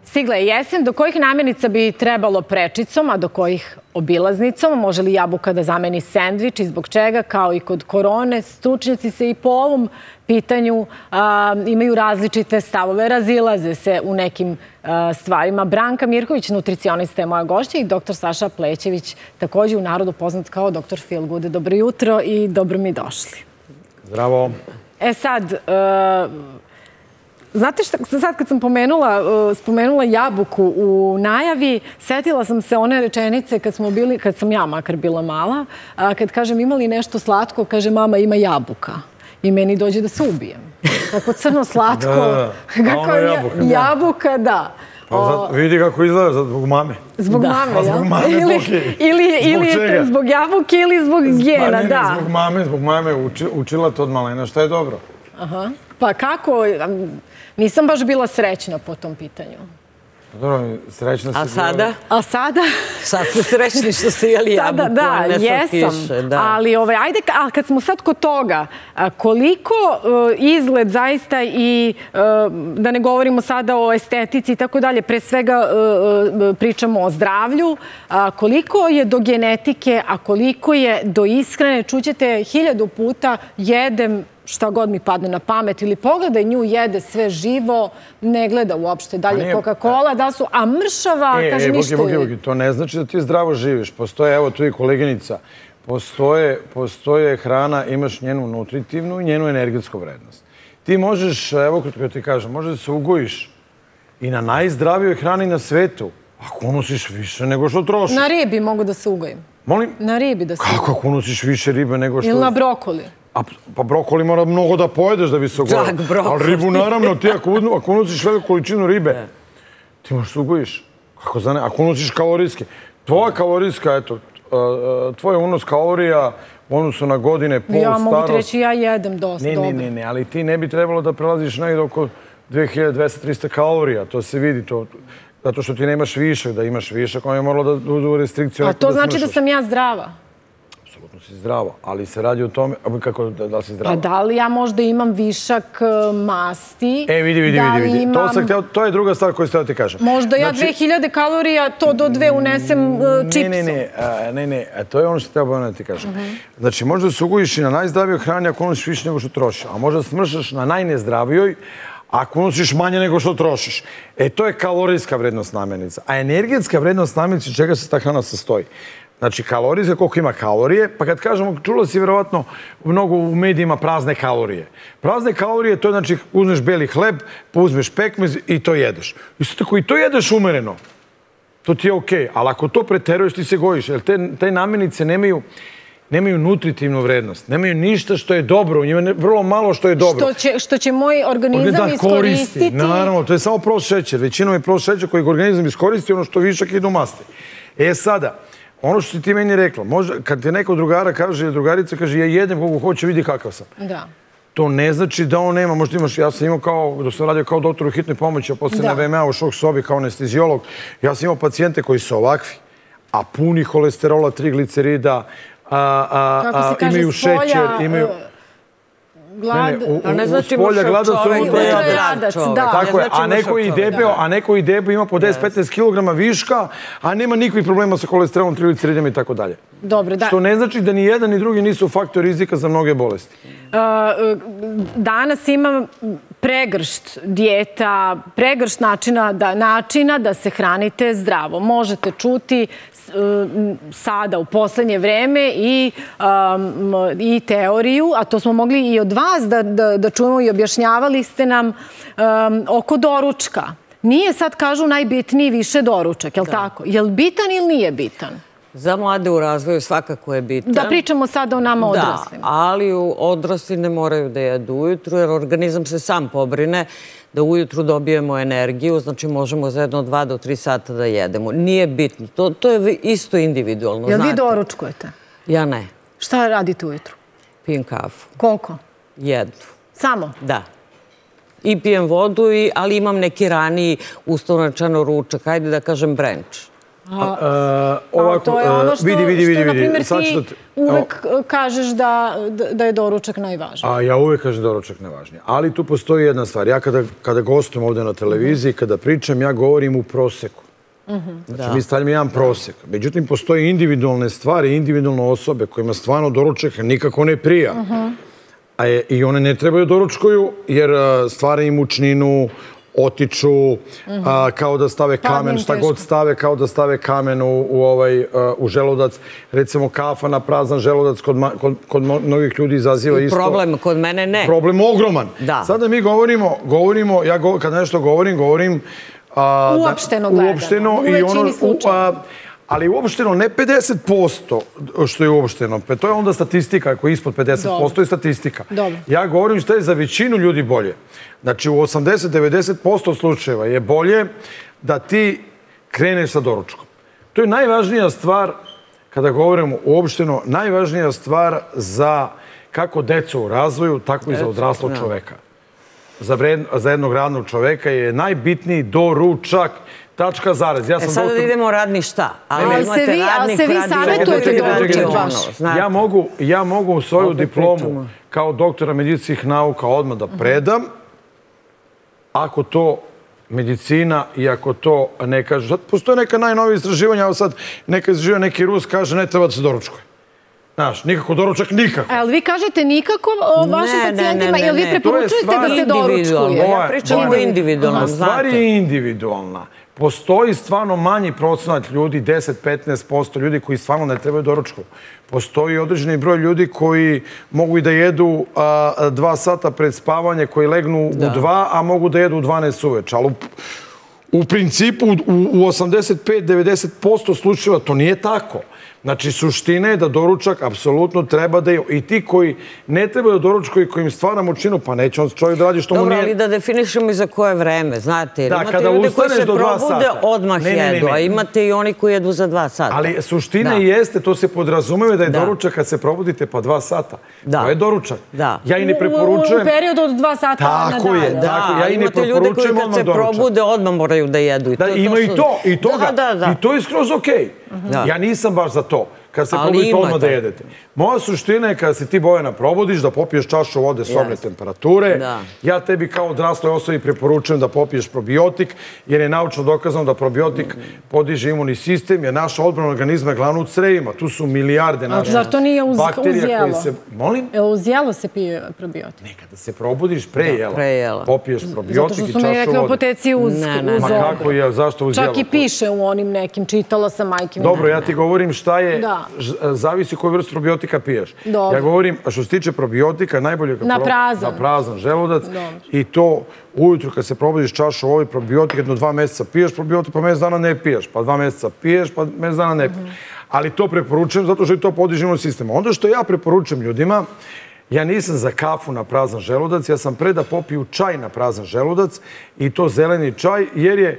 Stigla je jesen, do kojih namirnica bi trebalo prečicom, a do kojih obilaznicom? Može li jabuka da zameni sendvič i zbog čega? Kao i kod korone, stručnjaci se i po ovom pitanju imaju različite stavove, razilaze se u nekim stvarima. Branka Mirković, nutricionista, je moja gošća i dr. Saša Plećević, također u narodu poznat kao dr. Feelgood. Dobro jutro i dobro mi došli. Zdravo. Sad... Znate šta, sad kad sam spomenula jabuku u najavi, setila sam se one rečenice kad sam ja makar bila mala, kad kažem ima li nešto slatko, kaže mama ima jabuka. I meni dođe da se ubijem. Kako crno slatko. Jabuka, da. Vidi kako izgleda zbog mame. Zbog mame, ja? Zbog mame, ili zbog jabuke ili zbog gena, da. Zbog mame, učila to od malena, što je dobro. Pa kako... Nisam baš bila srećna po tom pitanju. Dobro, srećna si bila. A sada? A sada? Sad ste srećni što ste jeli jabuku, a ne slatkiše. Ali ajde, kad smo sad kod toga, koliko izgled zaista i, da ne govorimo sada o estetici i tako dalje, pre svega pričamo o zdravlju, koliko je do genetike, a koliko je do ishrane, čućete 1000 puta jedem šta god mi padne na pamet, ili pogledaj nju, jede sve živo, ne gleda uopšte dalje Coca-Cola, da su, a mršava, kaže ništa. To ne znači da ti zdravo živiš. Postoje, evo tu je koleginica, postoje hrana, imaš njenu nutritivnu i njenu energetsku vrednost. Ti možeš, evo kako ti kažem, možeš da se ugojiš i na najzdravijoj hrani na svetu, ako unosiš više nego što trošiš. Na ribi mogu da se ugojim. Molim? Na ribi da se ugojim. Kako ako unosiš više ribe nego što... Ili na brokoli? Pa brokoli mora mnogo da pojedeš da bi se ugojao. Ali ribu naravno, ti ako unosiš veliku količinu ribe, ti možeš se ugojiš. Ako unosiš kalorijske. Tvoja kalorijska, eto, tvoj unos kalorija u odnosu na godine, pol, starost... Ja mogu ti reći, ja jedem dosta dobro. Ne, ali ti ne bi trebalo da prelaziš negdje oko 2200-300 kalorija. To se vidi, zato što ti nemaš višak, da imaš višak, on je moralo da uđu restrikciju. A to znači da sam ja zdrava? Apsolutno si zdrava, ali se radi o tome, kako da li si zdrava? Pa da li ja možda imam višak masti? Vidi. To je druga stvar koju ste da ti kažem. Možda ja 2000 kalorija, to do 2 unesem čipsom. Ne, to je ono što treba da ti kažem. Znači, možda se ugojiš i na najzdravijoj hrani ako unosiš više nego što trošiš, a možda smršaš na najnezdravijoj ako unosiš manje nego što trošiš. To je kalorijska vrednost namirnica. A energetska vrednost namirnice, čega se ta hrana sastoji? Znači, kalorijska, koliko ima kalorije, pa kad kažemo, čula si vjerovatno mnogo u medijima prazne kalorije. Prazne kalorije, to je znači, uzmeš beli hleb, pa uzmeš pekmez i to jedeš. Isto tako i to jedeš umereno. To ti je okej, ali ako to preteruješ, ti se gojiš, jer te namirnice nemaju nutritivnu vrednost, nemaju ništa što je dobro, u njima je vrlo malo što je dobro. Što će moj organizam iskoristiti? Naravno, to je samo prost šećer. Većinom je prost šećer koji organizam iskoristi, ono što višak ide u masti. Sada, ono što si ti meni rekla, kad ti neko drugara kaže ili drugarica kaže ja jedem koliko hoće, vidi kakav sam. Da. To ne znači da on nema, možda imaš, ja sam imao kao, dok sam radio kao doktor u hitnoj pomoći, a posle na VMA u šok sobi kao anestezijolog, ja sam imao pacijente koji su ovakvi, a puni holesterola, triglicerida, imaju šećer, imaju... Ne znači mušo čovek da je zdrav čovek. Tako je, a neko i debio ima po 10-15 kg viška, a nema nikakvih problema sa holesterolom, trigliceridima i tako dalje. Dobro, da. Što ne znači da ni jedan ni drugi nisu faktor rizika za mnoge bolesti. Danas imam pregršt dijeta, pregršt načina da se hranite zdravo. Možete čuti sada u poslednje vreme i teoriju, a to smo mogli i od vas da čujemo i objašnjavali ste nam oko doručka. Nije sad, kažu, najbitniji više doručak, je li tako? Je li bitan ili nije bitan? Za mlade u razvoju svakako je bitan. Da pričamo sada o nama odraslim. Da, ali odrasli ne moraju da jedu ujutru, jer organizam se sam pobrine da ujutru dobijemo energiju, znači možemo za 2 do 3 sata da jedemo. Nije bitno. To je isto individualno. Jel vi doručkujete? Ja ne. Šta radite ujutru? Pijem kafu. Koliko? 1. Samo? Da. I pijem vodu, ali imam neki raniji ustavnačano ručak, hajde da kažem brunch. To je ono što, na primjer, ti uvek kažeš da je doručak najvažniji. A ja uvek kažem da je doručak najvažniji. Ali tu postoji jedna stvar. Ja kada gostujem ovde na televiziji, kada pričam, ja govorim u proseku. Znači, mi stavljamo jedan prosek. Međutim, postoje individualne stvari, individualne osobe kojima stvarno doručak nikako ne prija. I one ne trebaju doručkuju jer stvaraju mučninu, otiču, kao da stave kamen, šta god stave, kao da stave kamen u želudac. Recimo, kafa na prazan želudac kod mnogih ljudi izaziva isto. Problem, kod mene ne. Problem ogroman. Sada mi govorimo, ja kad nešto govorim uopšteno gledano. Uopšteno i ono... Ali uopšteno, ne 50% što je uopšteno. To je onda statistika, ako je ispod 50% je statistika. Ja govorim što je za većinu ljudi bolje. Znači, u 80-90% slučajeva je bolje da ti kreneš sa doručkom. To je najvažnija stvar, kada govorimo uopšteno, najvažnija stvar za kako decu u razvoju, tako i za odraslog čoveka. Za jednog radnog čoveka je najbitniji doručak. Tačka, zarez. Sada da idemo radni šta? Ali se vi savjetujete doručak baš. Ja mogu svoju diplomu kao doktora medicinskih nauka odmah da predam, ako to medicina i ako to ne kaže. Sad postoje neka najnovija istraživanja, evo sad neka istraživanja, neki Rus kaže ne treba da se doručkuje. Znaš, nikako doručak, nikako. Ali vi kažete nikako o vašim pacijentima, ili vi preporučujete da se doručkuje? Ja pričam o individualnom, znate. Stvar je individualna. Postoji stvarno manji procenat ljudi, 10-15% ljudi koji stvarno ne trebaju doručku. Postoji određeni broj ljudi koji mogu i da jedu 2 sata pred spavanje, koji legnu u 2, a mogu da jedu u 12 uveče. Ali u principu u 85-90% slučajeva to nije tako. Znači, suština je da doručak apsolutno treba da je... I ti koji ne trebaju da doručkuju i kojim stvara mučinu, pa neće on čovjek da radi što mu nije... Dobro, ali da definišemo i za koje vreme, znate. Jer imate ljudi koji se probude, odmah jedu, a imate i oni koji jedu za 2 sata. Ali suština jeste, to se podrazumeva da je doručak kad se probudite pa 2 sata. To je doručak. Ja i ne preporučujem... U periodu od 2 sata na dan. Tako je, ja i ne preporučujem odmah doručak. Imate ljude koji kad se probude odmah moraju da jedu. Ima i to, i to je skroz okej. Ja nisam baš za to. Kad se probudite odmah da jedete. Moja suština je kada se ti, Bojana, probudiš da popiješ čašu vode sobne temperature. Ja tebi kao odrasloj osobi preporučujem da popiješ probiotik, jer je naučno dokazano da probiotik podiže imunni sistem, jer naša odbrana organizma je glavno u crevima. Tu su milijarde naših bakterija. Zar to nije uz jelo? Molim? Uz jelo se pije probiotik? Ne, kada se probudiš pre jela, popiješ probiotik i čašu vode. Zato što su mi rekli apoteci uz ovo. Ma kako je, zašto uz jelo? Čak i piše u onim nekim, čitala sam majkim. Dobro, ja ti govorim šta je, zavisi koju vrstu probiotika piješ. Ja govorim, što se tiče probiotika, najbolje na prazan želudac i to ujutru kad se probudiš čašu ovoj probiotika, jedno 2 meseca piješ probiotik, pa mjesec dana ne piješ, pa 2 meseca piješ, pa mjesec dana ne piješ. Ali to preporučujem zato što je to podiže imunni sistem. Onda što ja preporučujem ljudima, ja nisam za kafu na prazan želudac, ja sam pre da popiju čaj na prazan želudac i to zeleni čaj, jer je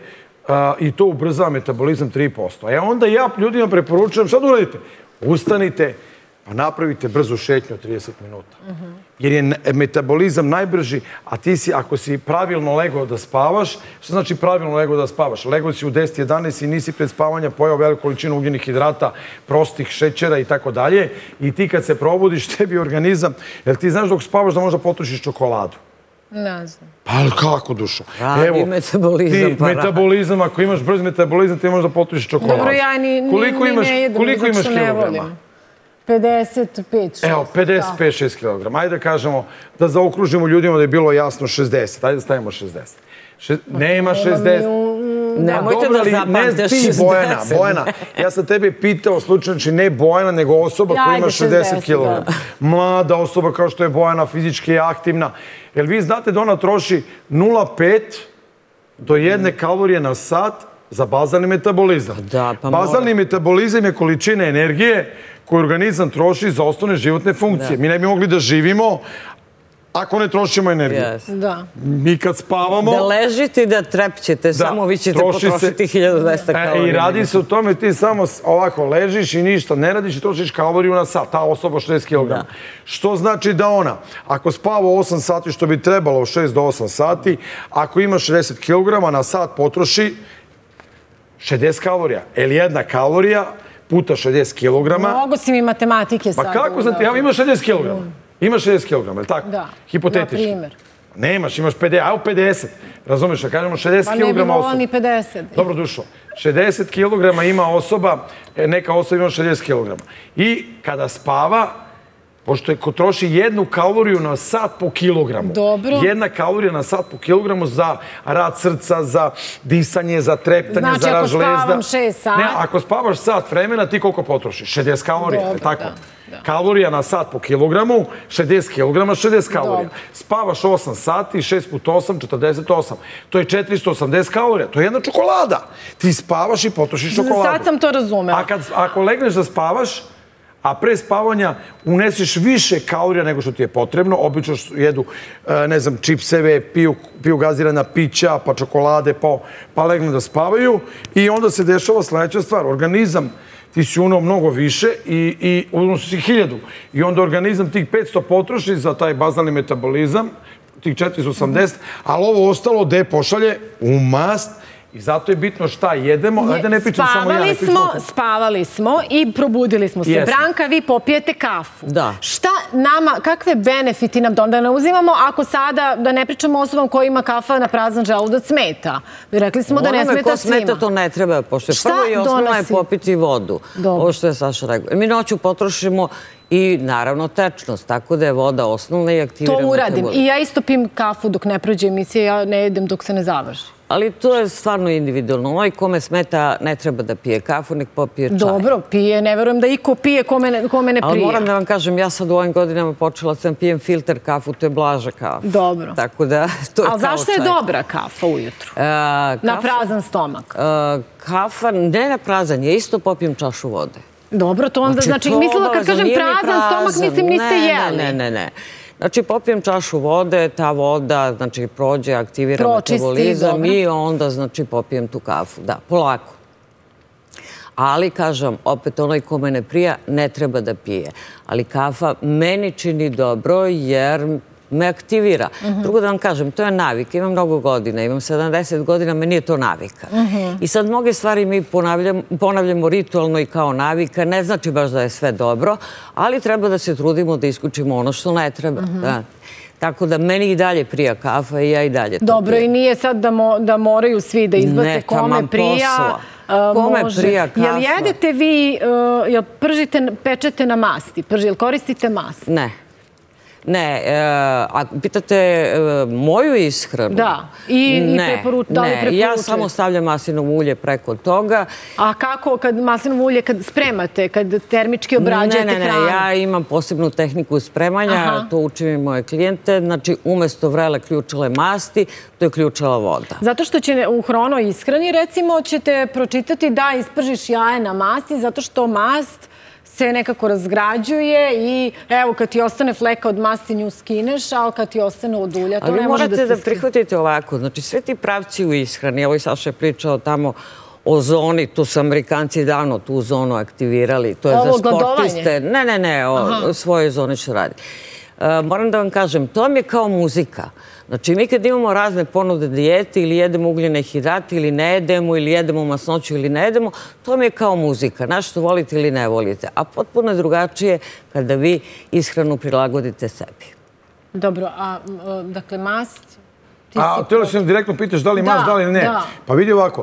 i to ubrzava metabolizam 3%. Onda ja ljudima preporučujem, šta da uradite? Ustanite, pa napravite brzu šetnju od 30 minuta. Jer je metabolizam najbrži, a ti si, ako si pravilno legao da spavaš, što znači pravilno legao da spavaš? Legao si u 10-11 i nisi pred spavanja pojao veliku količinu ugljenih hidrata, prostih šećera i tako dalje. I ti kad se probudiš, tebi organizam, jer ti znaš dok spavaš da možda potrošiš čokoladu. Ne znam. Pa kako, dušo? Radi metabolizam. Metabolizam, ako imaš brz metabolizam, ti možda potrošiš čokoladu. Dobro, ja ni ne jedem, zato što ne volim. 55-6. Evo, 55-6 kilograma. Ajde da kažemo, da zaokružimo ljudima da je bilo jasno 60. Ajde da stavimo 60. Nema 60. Nemojte da zapamte 60. Bojana, ja sam tebe pitao slučajno, znači ne Bojana, nego osoba koja ima 60 kilograma. Mlada osoba kao što je Bojana, fizički aktivna. Jer vi znate da ona troši 0,5 do 1 kalorije na sat za bazalni metabolizam. Bazalni metabolizam je količina energije koju organizam troši za osnovne životne funkcije. Mi ne bi mogli da živimo ako ne trošimo energiju. Mi kad spavamo... Da ležite i da trepćete, samo vi ćete potrošiti 1200 kalorija. I radi se o tome, ti samo ovako ležiš i ništa ne radiš i trošiš kaloriju na sat, ta osoba 60 kilograma. Što znači da ona, ako spava 8 sati, što bi trebalo 6 do 8 sati, ako ima 60 kilograma, na sat potroši 60 kalorija. Ili jedna kalorija puta 60 kilograma. Mnogo si mi matematike sad. Pa kako sam ti, ja imam 60 kilograma. Imaš 60 kilograma, je li tako? Da. Hipotetički. Na primjer. Nemaš, imaš 50, a u 50. Razumeš, da kažemo 60 kilograma osoba. Pa ne bi volila ni 50. Dobro, Dušo. 60 kilograma ima osoba, neka osoba ima 60 kilograma. I kada spava, pošto je ko troši 1 kaloriju na sat po kilogramu. Dobro. 1 kalorija na sat po kilogramu za rad srca, za disanje, za treptanje, za rad žlezda. Znači, ako spavam 6 sat... Ne, ako spavaš sat vremena, ti koliko potrošiš? 60 kalorija, je tako? Kalorija na sat po kilogramu, 60 kilograma, 60 kalorija. Spavaš 8 sati, 6 puta 8, 48. To je 480 kalorija. To je jedna čokolada. Ti spavaš i potrošiš čokoladu. Sad sam to razumela. Ako legneš da spavaš, a pre spavanja unesiš više kalorija nego što ti je potrebno, obično jedu, ne znam, čipseve, piju gazirana pića, pa čokolade, pa legnu da spavaju i onda se dešava sledeća stvar. Organizam, ti si unao mnogo više i unosi si 1000. I onda organizam tih 500 potroši za taj bazalni metabolizam, tih 480, ali ovo ostalo gde pošalje u mast. I zato je bitno šta jedemo, a da ne pričam samo ja, ne pričam oko. Spavali smo i probudili smo se. Branka, vi popijete kafu. Da. Šta nama, kakve benefiti nam onda ne uzimamo ako sada, da ne pričamo osobom koji ima kafa na prazan želudac, smeta? Rekli smo da ne smeta svima. Onome ko smeta to ne treba, pošto je prvo i osnovno je popiti vodu. Ovo što je Saša rekao. Mi noću potrošimo i naravno tečnost, tako da je voda osnovna i aktivira metabolizam. To uradim. I ja isto pijem kafu dok ne prođe emisija, ja ne jedem dok se ne završi. Ali to je stvarno individualno. Onaj kome smeta ne treba da pije kafu, nek popije čaj. Dobro, pije. Ne verujem da iko pije kome ne prije. Ali moram da vam kažem, ja sad u ovim godinama počela sam pijem filter kafu, to je blaža kafa. Dobro. Tako da, to je kao čaj. Ali zašto je dobra kafa ujutru? Na prazan stomak? Kafa, ne na prazan, ja isto popijem čašu vode. Dobro, to onda znači, mislila kad kažem prazan stomak, mislim niste jeli. Ne. Znači, popijem čašu vode, ta voda, znači, prođe, aktivira metabolizam i onda, znači, popijem tu kafu. Da, polako. Ali, kažem, opet, onaj kome ne prija, ne treba da pije. Ali kafa meni čini dobro jer me aktivira. Drugo da vam kažem, to je navika. Imam mnogo godina, imam 70 godina, meni je to navika. I sad mnoge stvari mi ponavljamo ritualno i kao navika. Ne znači baš da je sve dobro, ali treba da se trudimo da isključimo ono što ne treba. Tako da meni i dalje prija kafa i ja i dalje to pijem. Dobro, i nije sad da moraju svi da izbace kome prija. Kome prija kafa? Jel jedete vi, jel pržite, pečete na masti? Jel koristite mast? Ne. Ne, a pitate moju ishranu? Da. I preporučujete? Ja samo stavljam maslinovo ulje preko toga. A kako kad maslinovo ulje kad spremate, kad termički obrađujete hranu? Ne, ja imam posebnu tehniku spremanja, to učim i moje klijente. Znači, umesto vrele ključale masti, to je ključala voda. Zato što će u hrono ishrani, recimo, ćete pročitati da ispržiš jaje na masti, zato što mast se nekako razgrađuje i evo kad ti ostane fleka od masti nju skineš, ali kad ti ostane od ulja to ne može da se skine. Ali morate da prihvatite ovako, znači sve ti pravci u ishrani, evo i Saša je pričao tamo o zoni, tu su Amerikanci davno tu zonu aktivirali, to je za sportiste. Ne, o svojoj zoni što radi. Moram da vam kažem, to vam je kao muzika. Znači, mi kad imamo razne ponude dijete ili jedemo ugljene hidrate ili ne jedemo, ili jedemo masnoću ili ne jedemo, to mi je kao muzika. Nešto volite ili ne volite. A potpuno je drugačije kada vi ishranu prilagodite sebi. Dobro, a dakle, mast? Htjela sam direktno pitaš da li mast, da li ne. Pa vidi ovako.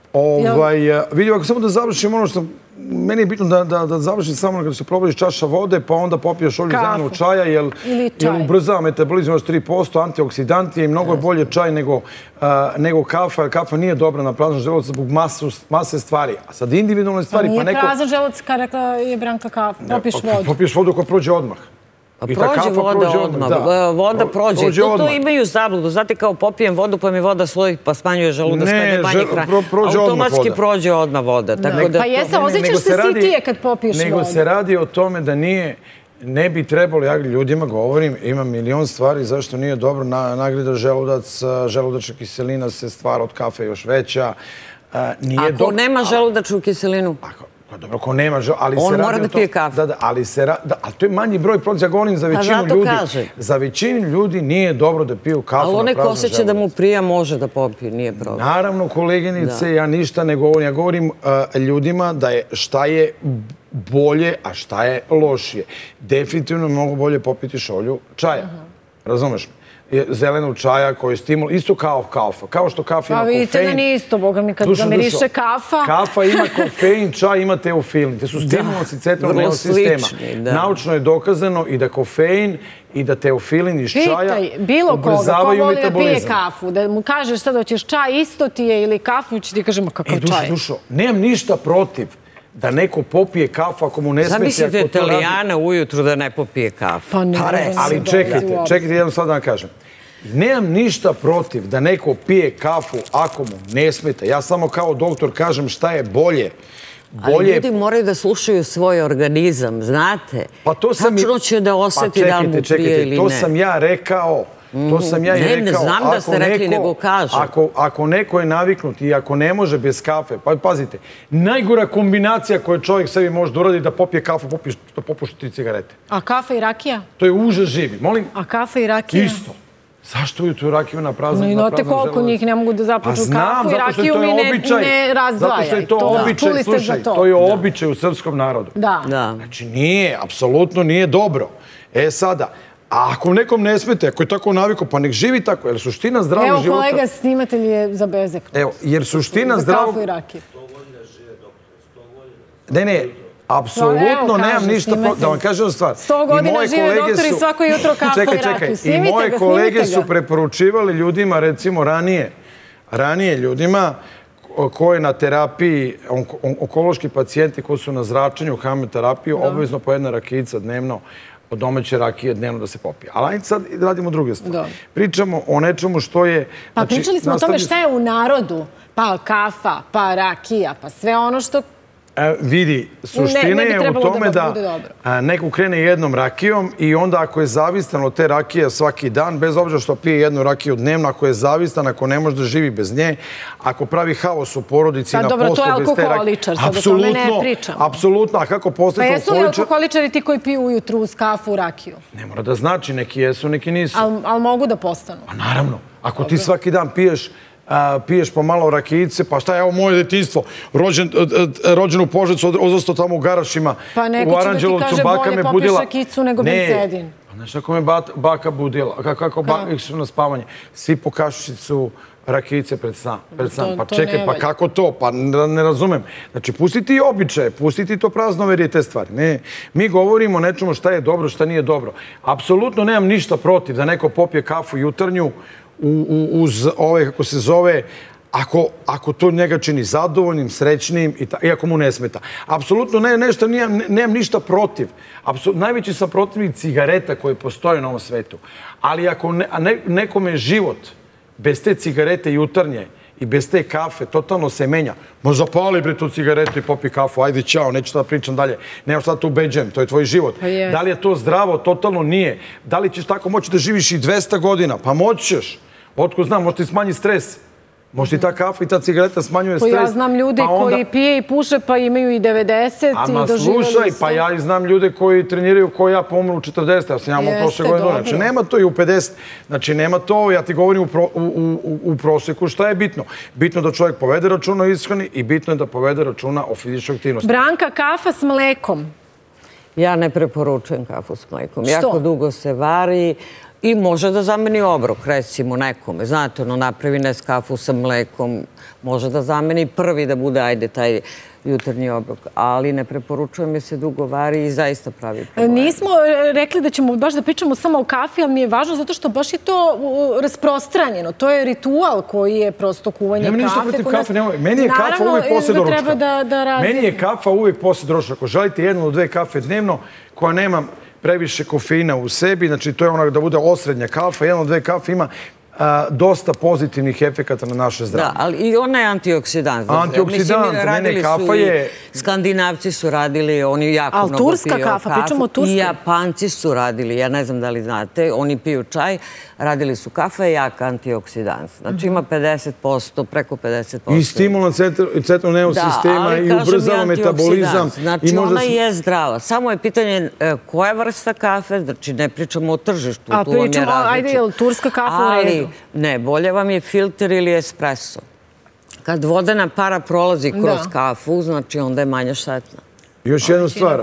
Vidi ovako, samo da završim ono što... Meni je bitno da završim samo kada se probadiš čaša vode, pa onda popiješ olju zajedno čaja, jer ubrzava metabolizam još 3%, antioksidanti i mnogo je bolje čaj nego kafa. Kafa nije dobra na prazan želudac zbog mase stvari. A sad individualne stvari... Nije prazan želudac, kada rekla je Branka kafa, popiješ vodu. Popiješ vodu koja prođe odmah. Prođe voda odmah. Voda prođe. To imaju zabludu. Znate, kao popijem vodu pa mi voda sloji pa smanjuje želudac pa ne manje hrane. Automatski prođe odmah voda. Pa jeste, osjećaš se sitije kad popiješ vodu. Nego se radi o tome da ne bi trebalo, ja ljudima govorim, ima milion stvari zašto nije dobro nagrida želudac, želudačna kiselina se stvara od kafe još veća. Ako nema želudačnu kiselinu? Dobro, ko nema, ali on mora da pije kafu. Da, ali to je manji broj procesa. Ja govorim za većinu ljudi. Za većinu ljudi nije dobro da piju kafu na praznu želudac. Ali onaj ko osjeća da mu prija može da popije, nije problem. Naravno, koleginice, ja ništa ne govorim. Ja govorim ljudima da je šta je bolje, a šta je lošije. Definitivno mnogo bolje popiti šolju čaja. Razumeš me? Zelenog čaja koji je stimul, isto kao kafa. Kao što kafa ima kofein. Pa vidite da nije isto, boga mi, kad zamiriše kafa. Kafa ima kofein, čaj ima teofilin. Te su stimulci centralnog sistema. Naučno je dokazano i da kofein i da teofilin iz čaja ubrzavaju metabolizam. Ko voli da pije kafu, da mu kažeš sad hoćeš čaj, isto ti je ili kafu, će ti kažemo kakav čaj. Dušo, nemam ništa protiv da neko popije kafu ako mu ne smeti. Zamislite Italijana ujutru da ne popije kafu. Pa ne. Ali čekajte, jednom sad da vam kažem. Nemam ništa protiv da neko pije kafu ako mu ne smeta. Ja samo kao doktor kažem šta je bolje. Ali ljudi moraju da slušaju svoj organizam, znate? Tačno će da osjeti da li mu prije ili ne. To sam ja rekao. To sam ja i rekao. Ne znam da ste rekli, nego kažem. Ako neko je naviknut i ako ne može bez kafe, pa pazite, najgora kombinacija koju čovjek sebi može da uradi da popije kafu, da popuši 3 cigarete. A kafa i rakija? To je užas živi. Molim? A kafa i rakija? Isto. Zašto ujutru rakiju na praznu želudac? No i note koliko njih ne mogu da započnu kafu i rakiju mi ne razdvaja. Zato što je to običaj, slušaj, to je običaj u srpskom narodu. Da. Znači nije, apsolutno nije dobro. Sada, a ako nekom ne smete, ako je tako naviko, pa nek živi tako, jer suština zdravog života... Evo kolega snimatelj je za bezek. Evo, jer suština zdravog... Za kafu i rakiju. 100 godina žive, doktor, 100 godina. Ne, apsolutno nemam ništa... Da vam kažem stvar. 100 godina žive doktor i svako jutro kafu i rakiju. I moje kolege su preporučivali ljudima, recimo ranije ljudima, koji na terapiji, onkološki pacijenti koji su na zračenju, hemoterapiju, obavezno po 1 rakijica dnevno od domaće rakije dnevno da se popije. Ali ajde sad radimo druge stvari. Pričamo o nečemu što je... Pa pričali smo o tome šta je u narodu. Pa kafa, pa rakija, pa sve ono što... Vidi, suština je u tome da neko krene jednom rakijom i onda ako je zavistan od te rakije svaki dan, bez obzira što pije 1 rakiju dnevno, ako je zavistan, ako ne može da živi bez nje, ako pravi haos u porodici na poslu... Pa dobro, to je alkoholičar, sad o tome ne pričamo. Apsolutno, a kako postati alkoholičar... Pa jesu li alkoholičari ti koji piju ujutru uz kafu, rakiju? Ne mora da znači, neki jesu, neki nisu. Ali mogu da postanu? Pa naravno, ako ti svaki dan piješ po malo rakijice, pa šta je ovo moje detinjstvo, rođen u Požarevcu, odrastao tamo u Garašima, u Aranđelovcu, baka me budila. Pa neko će da ti kaže bolje popiješ rakijicu nego benzedin. Pa znaš kako me baka budila, kako baka išla na spavanje, svi po kašičicu rakijice pred san. Pa čekaj, pa kako to? Pa ne razumem. Znači, pusti ti običaje, pusti ti to praznoverje te stvari. Ne, mi govorimo o nečemu šta je dobro, šta nije dobro. Apsolutno nemam ništa protiv da neko popije kafu jutarnju uz ove, kako se zove, ako to njega čini zadovoljnim, srećnim, iako mu ne smeta. Apsolutno nemam ništa protiv. Najveći sam protivnik cigareta koje postoje na ovom svetu. Ali ako nekome život bez te cigarete jutarnje i bez te kafe totalno se menja, možda zapali bre tu cigaretu i popi kafu, ajde ćao, neću da pričam dalje, nema šta tu ubeđujem, to je tvoj život. Da li je to zdravo? Totalno nije. Da li ćeš tako moći da živiš i 200 godina? Pa moći ćeš. Otko znam, možda ti smanji stres. Možda i ta kafa i ta cigareta smanjuje stres. Ja znam ljude koji pije i puše pa imaju i 90 i doživjeli sve. Slušaj, pa ja i znam ljude koji treniraju koji ja pomru u 40. Ja sam ja imao prošle godine. Znači, nema to i u 50. Znači, nema to, ja ti govorim u prosjeku šta je bitno. Bitno da čovjek povede računa o ishrani i bitno je da povede računa o fizičkoj aktivnosti. Branka, kafa s mlekom? Ja ne preporučujem kafu s mlekom. Jako dugo se vari. I može da zameni obrok, recimo, nekome. Znate, ono, napravi Neskafu sa mlekom, može da zameni prvi da bude, ajde, taj jutarnji obrok. Ali ne preporučujem je se dugo vari i zaista pravi problem. Nismo rekli da ćemo baš da pričamo samo o kafi, ali mi je važno zato što baš je to rasprostranjeno. To je ritual koji je prosto kuvanje kafe. Nema ništa protiv kafe. Meni je kafa uvijek posle doručka. Meni je kafa uvijek posle doručka. Ako želite 1 ili 2 kafe dnevno, koja nema previše kofeina u sebi, znači to je ona da bude osrednja kafa, 1 ili 2 kafe ima dosta pozitivnih efekata na naše zdravlje. Da, ali i ona je antioksidant. Antioksidant, ne, kafa je... Skandinavci su radili, oni jako mnogo piju kafu. Ali turska kafa, pričamo o turskoj. I Japanci su radili, ja ne znam da li znate, oni piju čaj, radili su kafa je jak antioksidant. Znači ima 50%, preko 50%. I stimulan centralnog sistema i ubrzava metabolizam. Znači ona je zdrava. Samo je pitanje koja vrsta kafe, znači ne pričamo o tržištu. A pričamo, ajde, je li turska kafa u redu? Ne, bolje vam je filter ili espresso. Kad vodena para prolazi kroz kafu, znači onda je manje štetna. Još jednu stvar,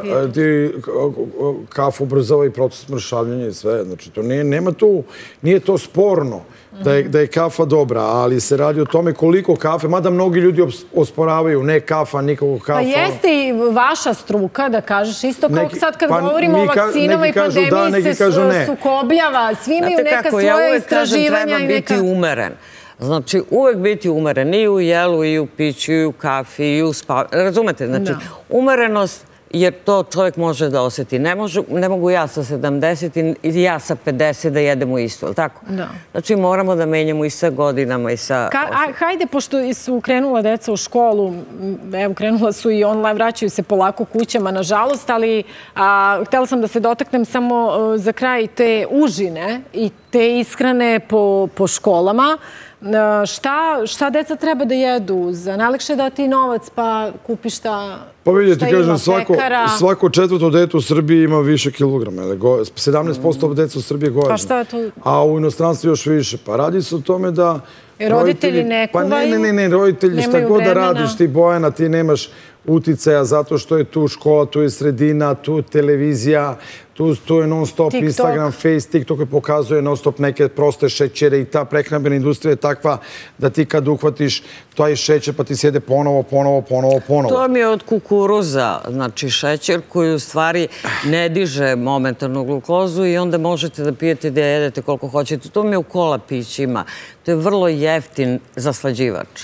kafa ubrzava i proces mršavljenja i sve. Znači, nije to sporno da je kafa dobra, ali se radi o tome koliko kafe, mada mnogi ljudi osporavaju, ne kafa, nikakvog kafa. Pa jeste i vaša struka, da kažeš, isto kao sad kad govorimo o vakcinama i pandemiji se sukobljava, svi imaju neka svoja istraživanja i neka... Treba biti umeren. Znači, uvek biti umeren i u jelu, i u piću, i u kafi, i u spavanju. Razumete? Znači, umerenost, jer to čovjek može da osjeti. Ne mogu ja sa 70 i ja sa 50 da jedemo isto, ali tako? Znači, moramo da menjamo i sa godinama i sa... Hajde, pošto su krenula deca u školu, evo, krenula su i online, vraćaju se polako kućama, nažalost, ali htjela sam da se dotaknem samo za kraj te užine i te ishrane po školama. Šta deca treba da jedu? Najlakše da ti novac pa kupiš šta vidite, kažem, pekara. Svako četvrto dete u Srbiji ima više kilograma. 17% deca u Srbiji je gojazno. Pa šta je to? A u inostranstvu još više. Pa radi se o tome da... Roditelji ne kuvaju? Pa ne, roditelji šta god da radiš ti, Bojana, ti nemaš uticaja zato što je tu škola, tu je sredina, tu je televizija, tu je non-stop Instagram, Face, TikTok je pokazuje non-stop neke proste šećere i ta prehrambena industrija je takva da ti kad uhvatiš taj šećer pa ti sjede ponovo. To mi je od kukuruza, znači šećer koji u stvari ne diže momentalnu glukozu i onda možete da pijete i da jedete koliko hoćete. To mi je u kola pićima. To je vrlo jeftin zaslađivač.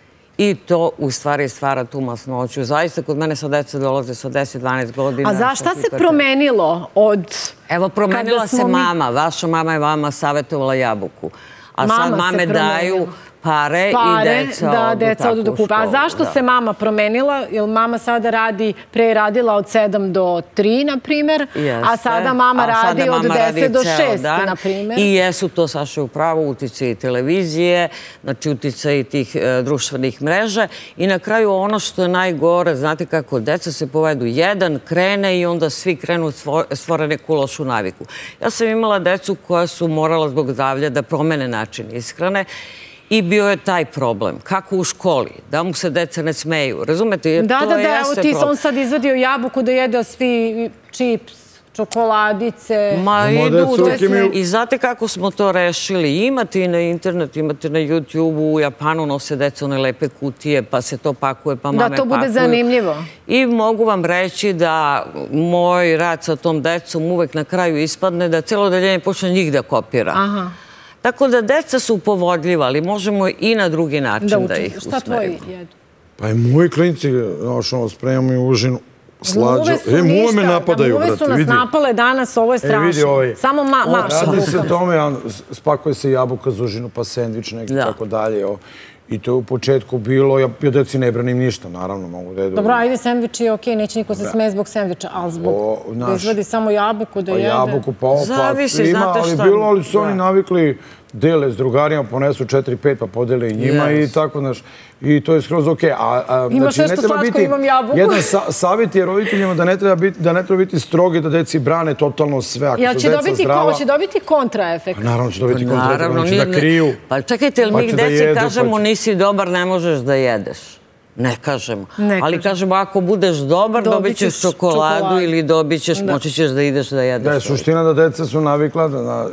I to u stvari stvara tu masnoću. Zaista, kod mene sa deca dolaze sa 10-12 godina. A za šta se promenilo od... Evo, promenila se mama. Vaša mama je vama savjetovala jabuku. A sad mame daju pare i deca odu da kupa. A zašto se mama promenila? Jer mama sada radi, pre je radila od 7 do 3, na primjer, a sada mama radi od 10 do 6, na primjer. I jesu to, Saša, upravo utice i televizije, znači utice i tih društvenih mreža. I na kraju ono što je najgore, znate kako, deca se povedu, jedan krene i onda svi krenu stvore neku lošu naviku. Ja sam imala decu koja su morala zbog zdravlja da promene način ishrane. I bio je taj problem. Kako u školi? Da mu se deca ne smeju. Razumete? Da, evo ti on sad izvadio jabuku da jede, a svi čips, čokoladice. Ma idu. I znate kako smo to rešili? Imate i na internetu, imate na YouTube-u, u Japanu nose deca one lepe kutije, pa se to pakuje, pa mame pakuju. Da to bude zanimljivo. I mogu vam reći da moj rad sa tom decom uvek na kraju ispadne da celo odeljenje počne njih da kopira. Aha. Tako da deca su povodljiva, ali možemo i na drugi način da ih usmerimo. Šta tvoji jedu? Pa i moji klinci spremaju užinu, slađu. Muve me napadaju, brate, vidi. Muve su nas napale danas, ovo je strašno. Samo maša. Radi se o tome, spakuje se jabuka za užinu, pa sendvič neki, tako dalje. I to je u početku bilo, ja deci ne branim ništa, naravno, mogu da jedu. Dobro, ajde, sendvič je okej, neće niko se smeje zbog sendviča, ali zbog da izvadi samo jabuku da jede. Pa jabuku, pa ovo, pa ima, ali su oni navikli, dele s drugarima, ponesu 4-5, pa podele i njima i tako, znaš, i to je skroz okej. Imaš nešto slatko, imam jabuku. Jedan savjet je roditeljima da ne treba biti strogi, da deci brane totalno sve, ako su deca zdrava. Jel će dobiti kontraefekt? Naravno će dobiti kontraefekt, će da kriju. Pa čekajte, mi deci kažemo nisi dobar, ne možeš da jedeš. Ne kažemo. Ali kažemo, ako budeš dobar, dobit ćeš čokoladu ili dobit ćeš, moći ćeš da ideš da jedeš. Da, je suština da deca su navikla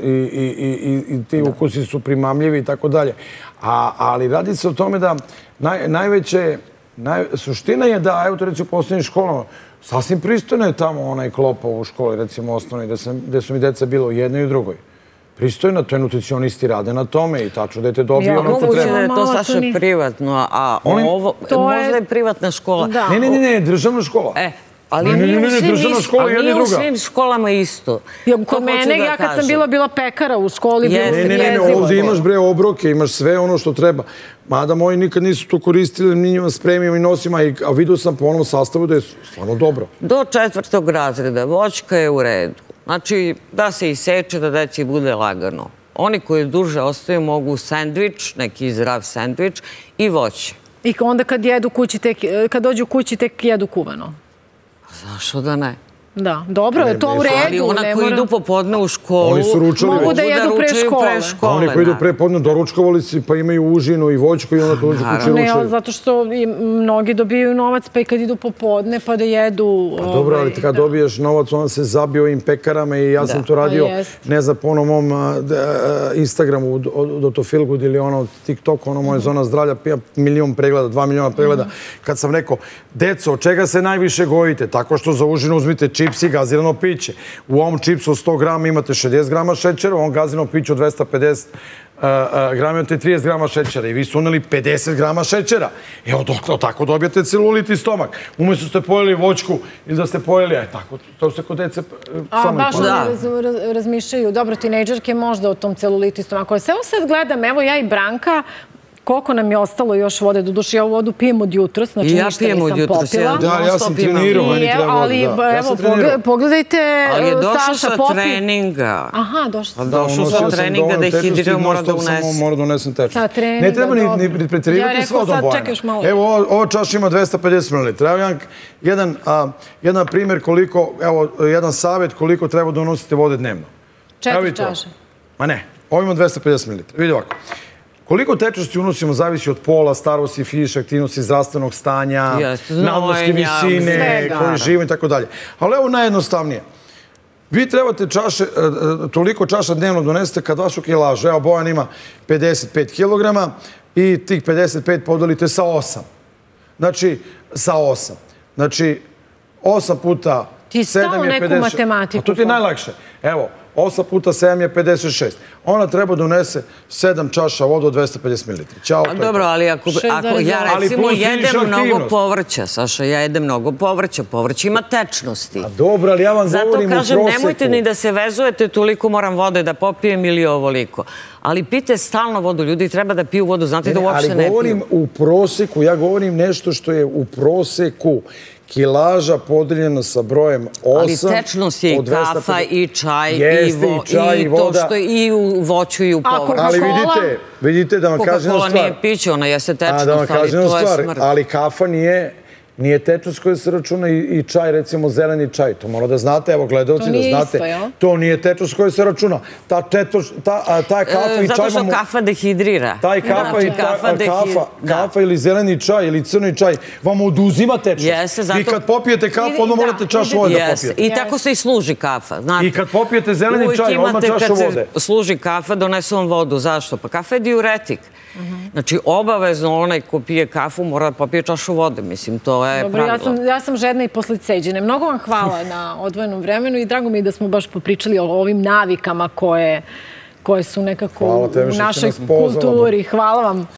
i ti ukusi su primamljivi i tako dalje. Ali radi se o tome da najveće, suština je da, evo to reći u poslednjim školama, sasvim pristojno je tamo onaj klopa u školi, recimo osnovni, gde su mi deca bilo u jednoj i u drugoj. Pristojno, to je nutricionisti rade na tome i tačno dete dobije ono što treba. Moguće da je to, Saša, privatno, a ovo možda je privatna škola. Ne, državna škola. Ali nije u svim školama isto. Kod mene, ja kad sam bila pekara u školi, bilo se jezivo. Ovdje imaš obroke, imaš sve ono što treba. Mada moji nikad nisu to koristili, mi njima spremimo i nosimo, a vidio sam po onom sastavu da je stvarno dobro. Do 4. razreda voćka je u redu. Znači, da se iseče, da deci bude lagano. Oni koji duže ostaju mogu sendvič, neki zdrav sendvič i voće. I onda kad dođu kući tek jedu kuvano? Zašto da ne? Da, dobro, je to u redu. Ali ona koji idu popodne u školu mogu da jedu pre škole. A oni koji idu pre podne doručkovali si pa imaju užinu i voćku i onda to kući ručaju. Ne, zato što mnogi dobijaju novac pa i kad idu popodne pa da jedu... Pa dobro, ali kad dobiješ novac onda se zabio ovim pekarama i ja sam to radio, ne znam, po onom mom Instagramu do to feel good ili ono TikTok, ono moje zona zdravlja, 1 pregleda, 2 miliona pregleda. Kad sam rekao, deco, od čega se najviše gojite? Tako što za užinu uzmite čips i gazirano piće. U ovom čipsu od 100 grama imate 60 grama šećera, u ovom gaziranom piću od 250 grama imate 30 grama šećera i vi su uneli 50 grama šećera. Evo, tako dobijate celulit i stomak. Umjesto ste pojeli voćku ili da ste pojeli, tako, to se kod dece... Baš oni razmišljaju, dobro, tinejdžerke možda o tom celulitu i stomaku. Evo sad gledam, evo ja i Branka, koliko nam je ostalo još vode, doduše ja ovu vodu pijem od jutros, znači ništa nisam popila. Da, ja sam trenirao, meni treba voda. Ali evo, pogledajte, Saša, ali je došao sa treninga. Aha, došao sa treninga. Došao sa treninga da hidrirao mora da unese. Mora da unesem tečnost. Sa treninga, ne treba ni pretjerivati s vodom bojama. Evo, ova čaša ima 250 ml. Evo jedan primjer koliko, evo, jedan savjet koliko treba da unosite vode dnevno. 4 čaše. Ma ne, ovo ima 250 ml. Vidi ovako. Koliko tečnosti unosimo zavisi od pola, starosti, fizičke aktivnosti, zdravstvenog stanja, nadmorske visine, koji žive i tako dalje. Ali evo najjednostavnije. Vi trebate toliko čaša dnevno donesete kad vašu kilažu. Evo, Bojan ima 55 kg i tih 55 podelite sa 8. Znači, sa 8. Znači, 8 puta 7 je 50. Ti stao neku matematiku. A to ti je najlakše. Evo, 8 puta 7 je 56. Ona treba da unese 7 čaša vodu od 250 ml. Ćao. Dobro, ali ako ja recimo jedem mnogo povrća, Saša, ja jedem mnogo povrća. Povrće ima tečnosti. A dobro, ali ja vam govorim u proseku. Zato kažem, nemojte ni da se vezujete, toliko moram vode da popijem ili ovoliko. Ali pijte stalno vodu. Ljudi treba da piju vodu, znate da uopšte ne piju. Ali govorim u proseku, ja govorim nešto što je u proseku. Kilaža podeljena sa brojem 8. Ali tečnost je i kafa, i čaj, i to što je i u voću, i u povrću. Ali vidite da vam kažem jednu stvar. Coca-Cola nije piće, ona jeste tečnost, ali to je smrt. Ali kafa nije tečnost koja se računa i čaj, recimo zeleni čaj. To mora da znate, evo gledalci da znate. To nije tečnost koja se računa. Ta kafa i čaj... Zato što kafa dehidrira. Taj kafa ili zeleni čaj ili crni čaj vam oduzima tečnost. Vi kad popijete kafu, odmah morate čašu vode da popijete. I tako se i služi kafa. I kad popijete zeleni čaj, odmah čašu vode. Kad se služi kafa, donesu vam vodu. Zašto? Pa kafa je diuretik. Znači, obavezno onaj ko pije kafu mora da popije čašu vode. Mislim, to je pravilo. Ja sam žedna i posle ceđene. Mnogo vam hvala na odvojenom vremenu i drago mi je da smo baš popričali o ovim navikama koje su nekako u našoj kulturi. Hvala vam.